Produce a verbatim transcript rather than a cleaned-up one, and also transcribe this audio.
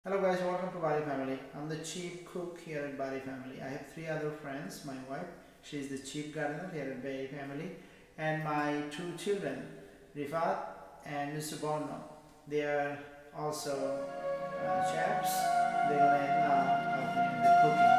Hello guys, welcome to Bari family. I'm the chief cook here at Bari family. I have three other friends. My wife, she is the chief gardener here at Bari family, and my two children, Rifat and Mister Borno. They are also uh, chefs. They're gonna now help me in the cooking.